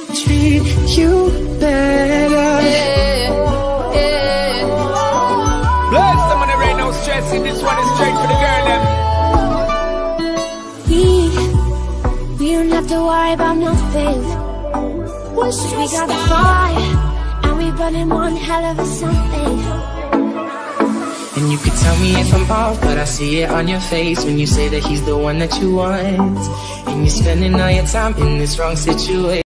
treat you better. Bless some of the rain, no stressing. This one is straight for the girl, them. We don't have to worry about nothing. We got the fire, and we burning one hell of a something. And you could tell me if I'm off, but I see it on your face when you say that he's the one that you want. And you're spending all your time in this wrong situation.